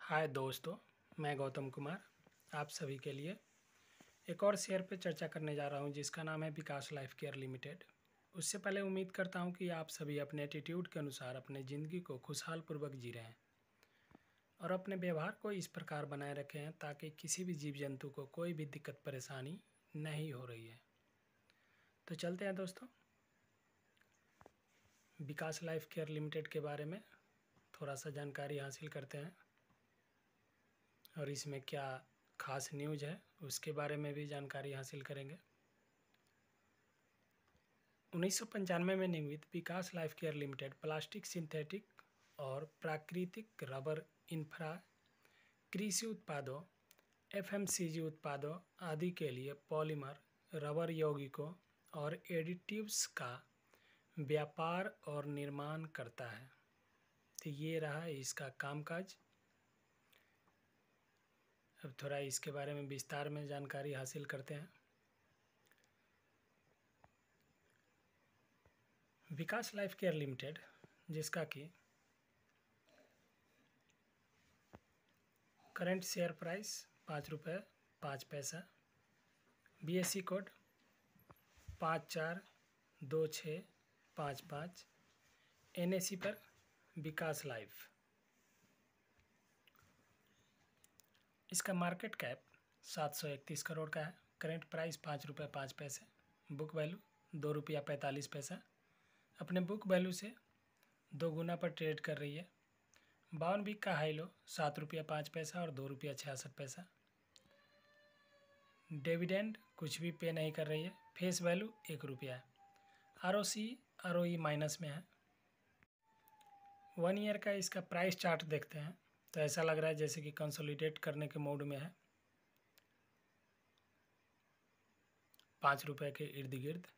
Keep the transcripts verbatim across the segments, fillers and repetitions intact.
हाय दोस्तों, मैं गौतम कुमार आप सभी के लिए एक और शेयर पे चर्चा करने जा रहा हूं जिसका नाम है विकास लाइफ केयर लिमिटेड। उससे पहले उम्मीद करता हूं कि आप सभी अपने एटीट्यूड के अनुसार अपने ज़िंदगी को खुशहाल पूर्वक जी रहे हैं और अपने व्यवहार को इस प्रकार बनाए रखे हैं ताकि किसी भी जीव जंतु को कोई भी दिक्कत परेशानी नहीं हो रही है। तो चलते हैं दोस्तों, विकास लाइफ केयर लिमिटेड के बारे में थोड़ा सा जानकारी हासिल करते हैं और इसमें क्या खास न्यूज़ है उसके बारे में भी जानकारी हासिल करेंगे। उन्नीस सौ पंचानवे में निर्मित Vikas Life Care Limited plastic, synthetic और प्राकृतिक रबर, इंफ्रा, कृषि उत्पादों, एफएमसीजी उत्पादों आदि के लिए पॉलीमर, रबर यौगिकों और एडिटिव्स का व्यापार और निर्माण करता है। तो ये रहा इसका कामकाज। अब थोड़ा इसके बारे में विस्तार में जानकारी हासिल करते हैं। विकास लाइफ केयर लिमिटेड, जिसका कि करंट शेयर प्राइस पाँच रुपये पाँच पैसा, बीएससी कोड पाँच चार दो छः पाँच पाँच, एनएससी पर विकास लाइफ। इसका मार्केट कैप सात सौ इकतीस करोड़ का है। करंट प्राइस पाँच रुपये पाँच पैसे, बुक वैल्यू दो रुपया पैंतालीस पैसा। अपने बुक वैल्यू से दो गुना पर ट्रेड कर रही है। बावन वीक का हाई लो सात रुपया पाँच पैसा और दो रुपया छियासठ पैसा। डिविडेंड कुछ भी पे नहीं कर रही है। फेस वैल्यू एक रुपया है। R O C R O E minus में है। वन ईयर का इसका प्राइस चार्ट देखते हैं तो ऐसा लग रहा है जैसे कि कंसोलिडेट करने के मोड में है, पाँच रुपये के इर्द गिर्द।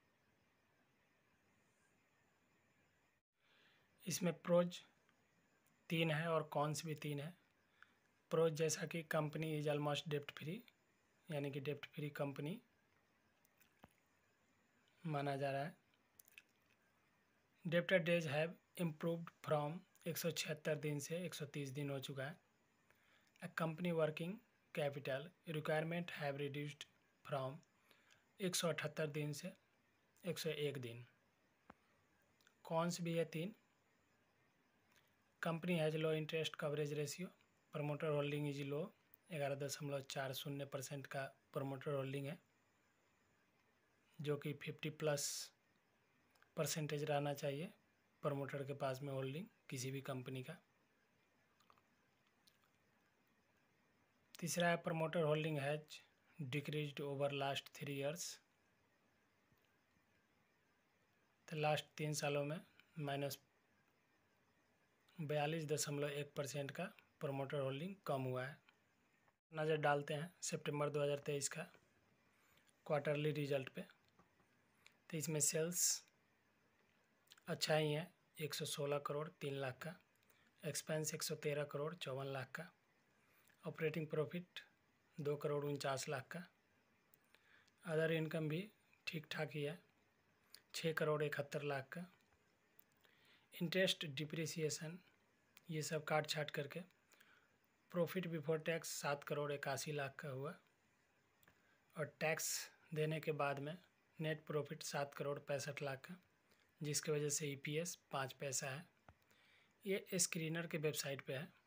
इसमें प्रोज तीन है और कॉन्स भी तीन है। प्रोज जैसा कि कंपनी इज ऑलमोस्ट डेप्ट फ्री, यानी कि डेप्ट फ्री कंपनी माना जा रहा है। Debtor days have improved from एक सौ छिहत्तर दिन से एक सौ तीस दिन हो चुका है। A company working capital requirement have reduced from एक सौ अठहत्तर दिन से एक सौ एक दिन। कॉन्स भी है तीन। Company has low interest coverage ratio, promoter holding is low, ग्यारह दशमलव चार शून्य परसेंट का प्रमोटर होल्डिंग है, जो कि फिफ्टी प्लस परसेंटेज रहना चाहिए प्रमोटर के पास में होल्डिंग किसी भी कंपनी का। तीसरा है promoter holding has decreased over last three years. तो लास्ट तीन सालों में माइनस बयालीस दशमलव एक परसेंट का प्रमोटर होल्डिंग कम हुआ है। नज़र डालते हैं सितंबर दो हज़ार तेईस का क्वार्टरली रिजल्ट पे। तो इसमें सेल्स अच्छा ही है, एक सौ सोलह करोड़ तीन लाख का। एक्सपेंस एक सौ तेरह करोड़ चौवन लाख का। ऑपरेटिंग प्रॉफिट दो करोड़ उनचास लाख का। अदर इनकम भी ठीक ठाक ही है, छः करोड़ इकहत्तर लाख का। इंटरेस्ट, डिप्रिसिएशन ये सब काट छाट करके प्रॉफिट बिफोर टैक्स सात करोड़ इक्यासी लाख का हुआ और टैक्स देने के बाद में नेट प्रॉफिट सात करोड़ पैंसठ लाख का, जिसकी वजह से ईपीएस पाँच पैसा है। ये स्क्रीनर के वेबसाइट पे है।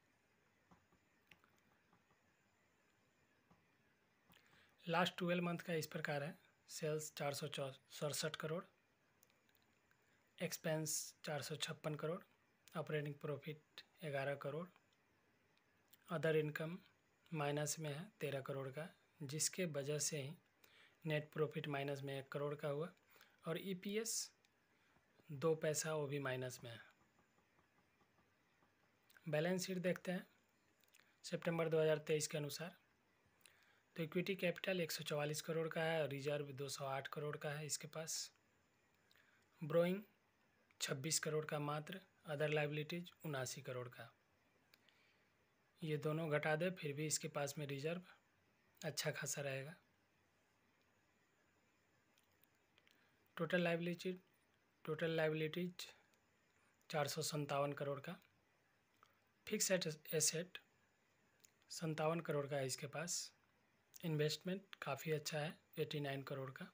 लास्ट ट्वेल्व मंथ का इस प्रकार है। सेल्स चार सौ सड़सठ करोड़, एक्सपेंस चार सौ छप्पन करोड़, ऑपरेटिंग प्रॉफिट ग्यारह करोड़, अदर इनकम माइनस में है तेरह करोड़ का, जिसके वजह से ही नेट प्रॉफिट माइनस में एक करोड़ का हुआ और ईपीएस दो पैसा वो भी माइनस में है। बैलेंस शीट देखते हैं सितंबर दो हज़ार तेईस के अनुसार। तो इक्विटी कैपिटल एक सौ चवालीस करोड़ का है और रिजर्व दो सौ आठ करोड़ का है इसके पास। ब्रोइंग छब्बीस करोड़ का मात्र, अदर लाइबिलिटीज उनासी करोड़ का। ये दोनों घटा दे फिर भी इसके पास में रिजर्व अच्छा खासा रहेगा। टोटल लाइबिलिटी टोटल लाइबिलिटीज चार सौ संतावन करोड़ का। फिक्स एसेट संतावन करोड़ का है इसके पास। इन्वेस्टमेंट काफ़ी अच्छा है, नवासी करोड़ का।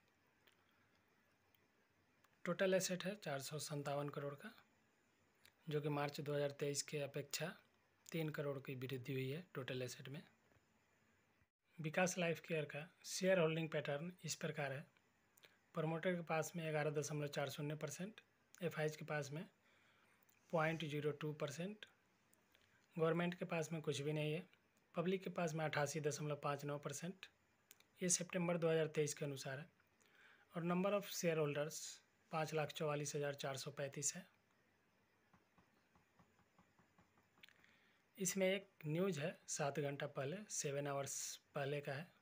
टोटल एसेट है चार सौ संतावन करोड़ का, जो कि मार्च दो हज़ार तेईस के अपेक्षा तीन करोड़ की वृद्धि हुई है टोटल एसेट में। विकास लाइफ केयर का शेयर होल्डिंग पैटर्न इस प्रकार है। प्रमोटर के पास में ग्यारह दशमलव चार शून्य परसेंट, एफ आई के पास में point zero two percent, government के पास में कुछ भी नहीं है, पब्लिक के पास में अठासी दशमलव पाँच नौ परसेंट। ये सितंबर दो हज़ार तेईस के अनुसार है। और नंबर ऑफ शेयर होल्डर्स पाँच लाख चौवालीस हज़ार चार सौ पैंतीस है। इसमें एक न्यूज़ है सात घंटा पहले, सेवन आवर्स पहले का है,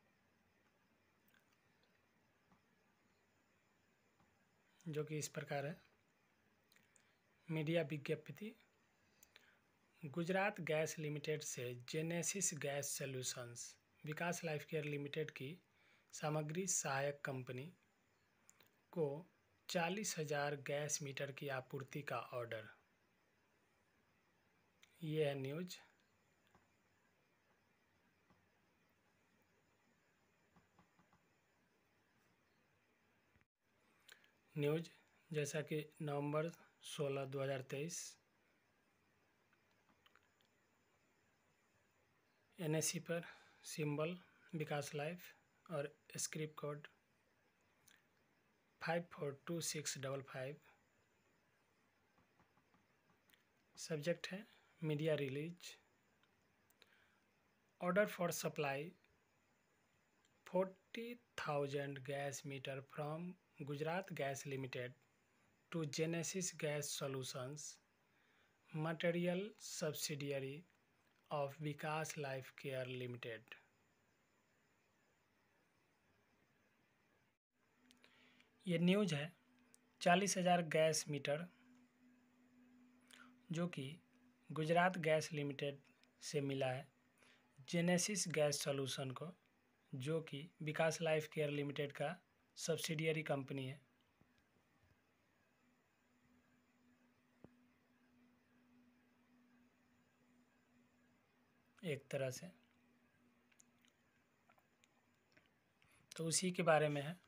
जो कि इस प्रकार है। मीडिया विज्ञप्ति, गुजरात गैस लिमिटेड से Genesis Gas Solutions Vikas Life Care Limited की सामग्री सहायक कंपनी को चालीस हजार गैस मीटर की आपूर्ति का ऑर्डर। ये है न्यूज। न्यूज जैसा कि नवंबर सोलह दो हज़ार तेईस एन एस सी पर सिंबल विकास लाइफ और script code five four two six double five. Subject है media release. Order for supply forty thousand gas meter from Gujarat Gas Limited to Genesis Gas Solutions material subsidiary of Vikas Life Care Limited. ये news है चालीस हजार gas metre जो कि Gujarat Gas Limited से मिला है जेनेसिस गैस सॉल्यूशन को, जो कि विकास लाइफ केयर लिमिटेड का सब्सिडियरी कंपनी है। एक तरह से तो उसी के बारे में है।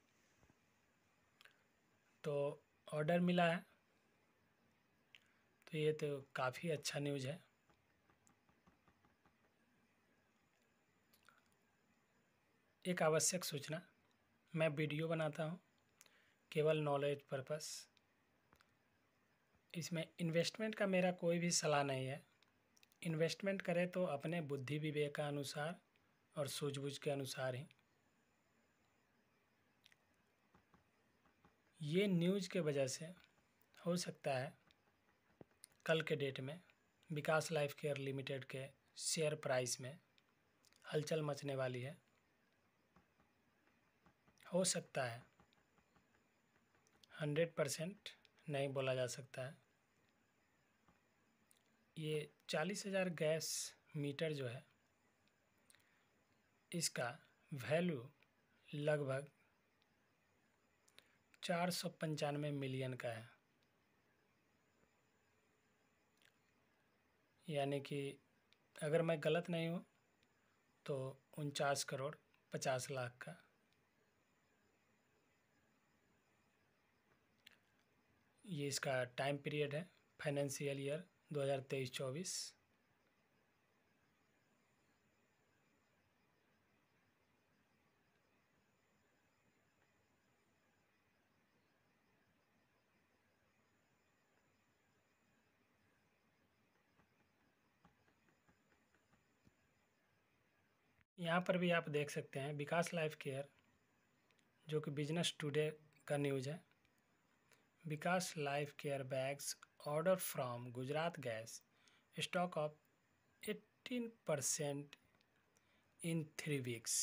तो ऑर्डर मिला है, तो ये तो काफ़ी अच्छा न्यूज़ है। एक आवश्यक सूचना, मैं वीडियो बनाता हूँ केवल नॉलेज पर्पस। इसमें इन्वेस्टमेंट का मेरा कोई भी सलाह नहीं है। इन्वेस्टमेंट करें तो अपने बुद्धि विवेक का अनुसार और सूझबूझ के अनुसार ही। ये न्यूज़ के वजह से हो सकता है कल के डेट में विकास लाइफ केयर लिमिटेड के शेयर प्राइस में हलचल मचने वाली है। हो सकता है, हंड्रेड परसेंट नहीं बोला जा सकता है। ये चालीस हजार गैस मीटर जो है, इसका वैल्यू लगभग चार सौ पंचानवे मिलियन का है। यानी कि अगर मैं गलत नहीं हूँ तो उनचास करोड़ पचास लाख का। ये इसका टाइम पीरियड है फाइनेंशियल ईयर दो हज़ार तेईस चौबीस। यहाँ पर भी आप देख सकते हैं विकास लाइफ केयर, जो कि बिजनेस टुडे का न्यूज़ है। Vikas Life Care bags order from Gujarat Gas stock of eighteen percent in three weeks.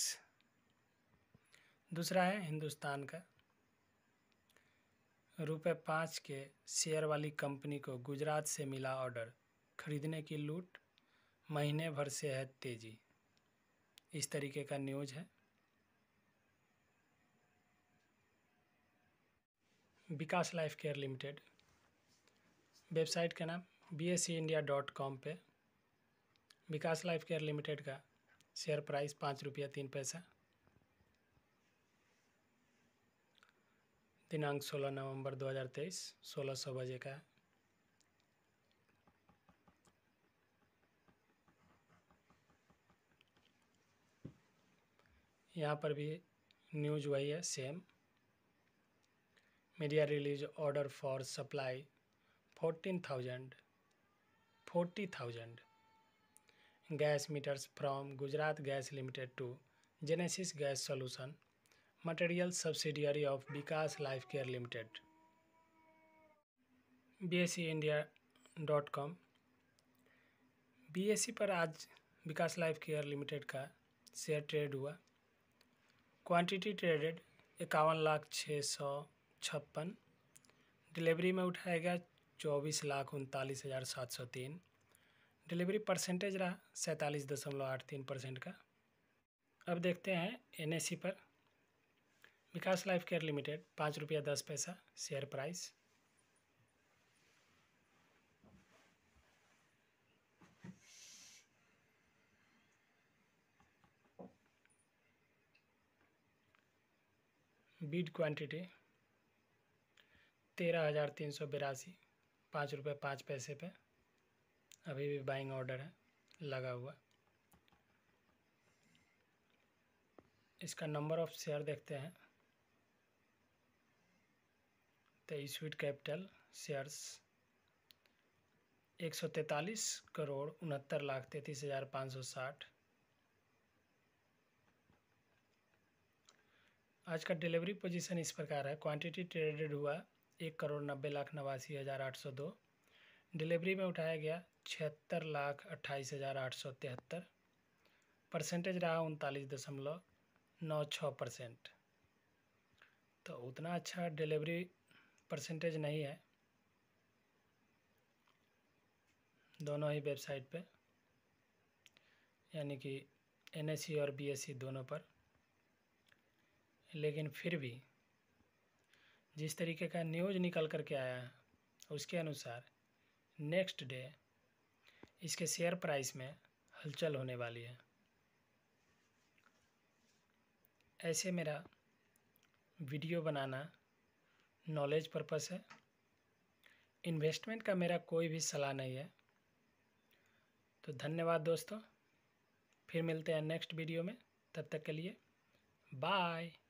दूसरा है हिंदुस्तान का, रुपये पाँच के शेयर वाली कंपनी को गुजरात से मिला ऑर्डर, खरीदने की लूट, महीने भर से है तेजी। इस तरीके का न्यूज़ है। Vikas Life Care Limited website का नाम B S C India dot com पे विकास लाइफ केयर लिमिटेड का शेयर प्राइस पाँच रुपया तीन पैसा। दिनांक सोलह नवंबर दो हज़ार तेईस, सोलह सौ बजे का है। यहाँ पर भी न्यूज वही है same. Media release order for supply fourteen thousand forty thousand gas meters from Gujarat Gas Limited to Genesis Gas Solution material subsidiary of Vikas Life Care Limited. B S E India dot com. B S E पर आज Vikas Life Care Limited का share trade हुआ। Quantity traded इक्यावन लाख छः सौ छप्पन। Delivery में उठाया गया चौबीस लाख उनतालीस हज़ार सात सौ तीन। डिलीवरी परसेंटेज रहा सैंतालीस दशमलव आठ तीन परसेंट का। अब देखते हैं एन एस ई पर। विकास लाइफ केयर लिमिटेड पाँच रुपया दस पैसा शेयर प्राइस। बीड क्वांटिटी तेरह हज़ार तीन सौ बिरासी, पाँच रुपये पाँच पैसे पे अभी भी बाइंग ऑर्डर है लगा हुआ। इसका नंबर ऑफ शेयर देखते हैं तो इश्यूड कैपिटल शेयर्स एक सौ तैंतालीस करोड़ उनहत्तर लाख तैंतीस हज़ार पाँच सौ साठ। आज का डिलीवरी पोजीशन इस प्रकार है। क्वांटिटी ट्रेडेड हुआ एक करोड़ नब्बे लाख नवासी हज़ार आठ सौ दो। डिलीवरी में उठाया गया छिहत्तर लाख अट्ठाईस हज़ार आठ सौ तिहत्तर। परसेंटेज रहा उनतालीस दशमलव नौ छः परसेंट। तो उतना अच्छा डिलीवरी परसेंटेज नहीं है दोनों ही वेबसाइट पे, यानी कि एन एस ई और बी एस ई दोनों पर। लेकिन फिर भी जिस तरीके का न्यूज़ निकल कर के आया है उसके अनुसार नेक्स्ट डे इसके शेयर प्राइस में हलचल होने वाली है। ऐसे मेरा वीडियो बनाना नॉलेज पर्पस है, इन्वेस्टमेंट का मेरा कोई भी सलाह नहीं है। तो धन्यवाद दोस्तों, फिर मिलते हैं नेक्स्ट वीडियो में। तब तक के लिए बाय।